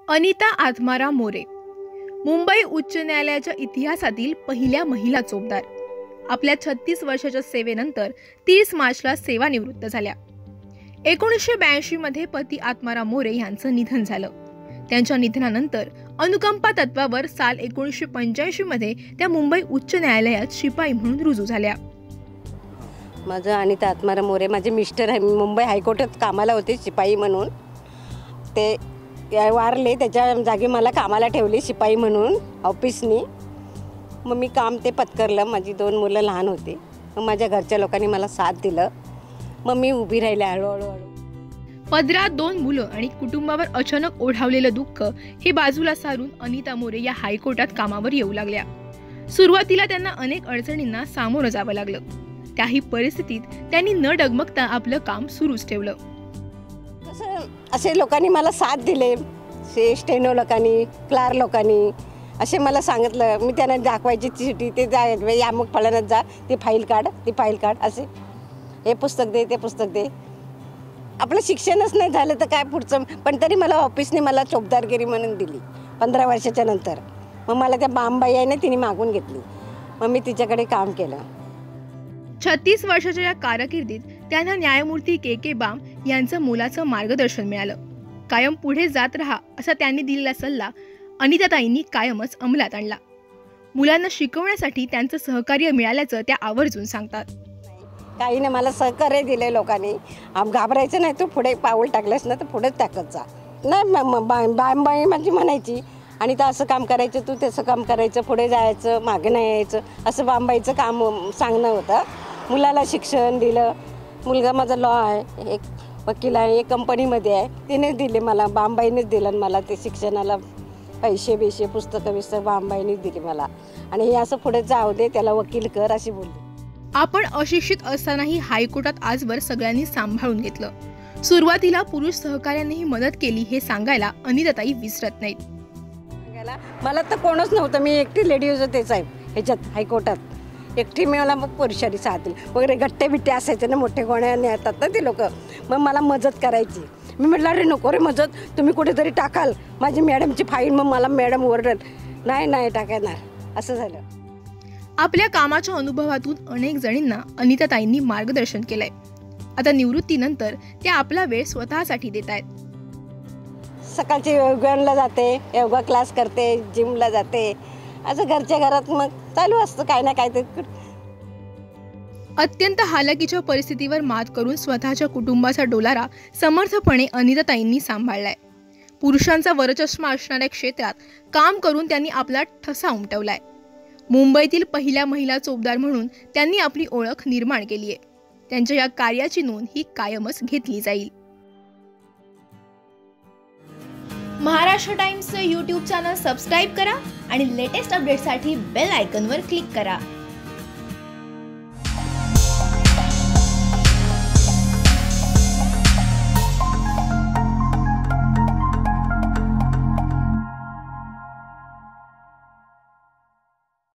अनिता आत्माराम मोरे, मुंबई उच्च न्यायालयाच्या इतिहासातील पहिल्या महिला चोपदार. आपल्या 36 वर्षाच्या सेवेनंतर 30 मार्चला सेवानिवृत्त झाल्या. 1982 मध्ये पती आत्माराम मोरे यांचं निधन झालं. त्यांच्या निधनानंतर अनुकंपा तत्वावर साल 1985 मध्ये त्या मुंबई उच्च न्यायालयात शिपाई म्हणून रुजू झाल्या. माझं अनिता आत्माराम मोरे, माझे मिस्टर आहे. मुंबई हायकोर्टात कामाला होते शिपाई म्हणून. ते वारले, त्याच्या जागी मला कामाला ठेवली शिपाई म्हणून ऑफिसनी. मग मी काम ते पत्करलं. माझी 2 मुलं लहान होती. मग माझ्या घरच्या लोकांनी मला साथ दिलं. मग मी उभी राहिले हळूहळू. पदरात 2 मुलं आणि कुटुंबावर अचानक ओढावलेलं दुःख हे बाजूला सारून अनिता मोरे या हायकोर्टात कामावर येऊ लागल्या. सुरुवातीला त्यांना अनेक अडचणींना सामोरं जावं लागलं. त्याही परिस्थितीत त्यांनी न डगमगता आपलं काम सुरूच ठेवलं. असे लोकांनी मला साथ दिले. स्टेनो लोकांनी, क्लार्क लोकांनी असे मला सांगितलं. मी त्यांना दाखवायची चिठी, ते जा अमुक फळानत जा, ती फाईल काढ, असे हे पुस्तक दे, ते पुस्तक दे. आपलं शिक्षणच नाही झालं तर काय पुढचं. पण तरी मला ऑफिसने मला चौकदारगिरी म्हणून दिली 15 वर्षाच्या नंतर. मग मला त्या बामबाई आहे ना, तिने मागून घेतली. मग मी तिच्याकडे काम केलं. 36 वर्षाच्या या कारकिर्दीत त्यांना न्यायमूर्ती के बाम यांचं मोलाचं मार्गदर्शन मिळालं. कायम पुढे जात राहा असा त्यांनी दिलेला सल्ला अनिताताईंनी कायमच अंमलात आणला. मुलांना शिकवण्यासाठी त्यांचं सहकार्य मिळाल्याचं त्या आवर्जून सांगतात. काही नाही, मला सहकार्य दिले लोकांनी. घाबरायचं नाही, तू पुढे पाऊल टाकलंस ना तर पुढेच टाकत जा. नाही बाई माझी म्हणायची, आणि तर असं काम करायचं, तू तसं काम करायचं, पुढे जायचं, मागे नाही यायचं, असं बांबाईचं काम सांगणं होतं. मुलाला शिक्षण दिलं. मुलगा माझा लॉ आहे, एक वकील आहे, एक कंपनीमध्ये आहे. तिनेच दिले मला, बांबाईनेच दिलं मला ते शिक्षणाला पैसे पुस्तकं बांबाईनेच दिली मला. आणि हे असं पुढे जाऊ दे, त्याला वकील कर अशी बोलली. आपण अशिक्षित असतानाही हायकोर्टात आजवर सगळ्यांनी सांभाळून घेतलं. सुरुवातीला पुरुष सहकार्यानेही मदत केली हे सांगायला अनिताताई विसरत नाहीत. मला तर कोणच नव्हतं, मी एकटी लेडीज होतेच आहे ह्याच्यात हायकोर्टात. एकटी मला मग पुरुषारी साथ वगैरे गट्टे बिट्टे असायचे ना, मोठे गोण्याने येतात ना ते लोक. मग मला मदत करायची. मी म्हटलं अरे नको रे मदत, तुम्ही कुठेतरी टाकाल माझी मॅडमची फाईल. मग मला मॅडम ओरडल, नाही टाकणार, असं झालं. आपल्या कामाच्या अनुभवातून अनेक जणींना अनिताताईंनी मार्गदर्शन केलंय. आता निवृत्तीनंतर त्या आपला वेळ स्वतःसाठी देत आहेत. सकाळची योगाला जाते, योगा क्लास करते, जिमला जाते, असं घरच्या घरात मग चालू असतं काय ना काय ते. अत्यंत हालाकीच्या परिस्थितीवर मात करून स्वतःच्या कुटुंबाचा डोलारा समर्थपणे अनिताताईंनी सांभाळलाय. पुरुषांचा वरचष्मा असणाऱ्या क्षेत्रात काम करून त्यांनी आपला ठसा उमटवलाय. मुंबईतील पहिल्या महिला चोपदार म्हणून त्यांनी आपली ओळख निर्माण केली आहे. त्यांच्या या कार्याची नोंद ही कायमच घेतली जाईल. महाराष्ट्र टाइम्सचं YouTube चॅनल सबस्क्राईब करा आणि लेटेस्ट अपडेटसाठी बेल आयकॉनवर क्लिक करा.